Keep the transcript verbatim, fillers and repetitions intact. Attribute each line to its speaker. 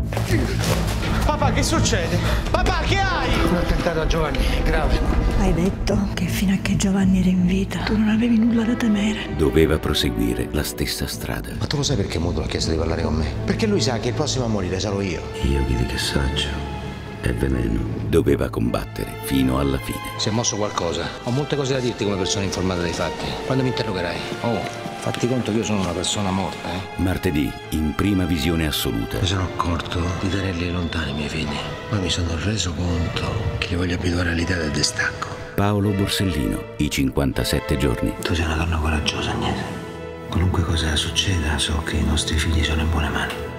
Speaker 1: Papà, che succede? Papà, che hai?
Speaker 2: Un attentato a Giovanni, grave.
Speaker 3: Hai detto che fino a che Giovanni era in vita tu non avevi nulla da temere.
Speaker 4: Doveva proseguire la stessa strada.
Speaker 2: Ma tu lo sai perché Modulo ha chiesto di parlare con me? Perché lui sa che il prossimo a morire sarò io.
Speaker 5: Io vidi che saggio è veleno.
Speaker 4: Doveva combattere fino alla fine.
Speaker 2: Si è mosso qualcosa. Ho molte cose da dirti come persona informata dei fatti. Quando mi interrogerai. Oh, fatti conto che io sono una persona morta, eh?
Speaker 4: Martedì, in prima visione assoluta.
Speaker 5: Mi sono accorto di tenerli lontani i miei figli. Poi mi sono reso conto che li voglio abituare all'idea del distacco.
Speaker 4: Paolo Borsellino, I cinquantasette giorni.
Speaker 5: Tu sei una donna coraggiosa, Agnese. Qualunque cosa succeda, so che i nostri figli sono in buone mani.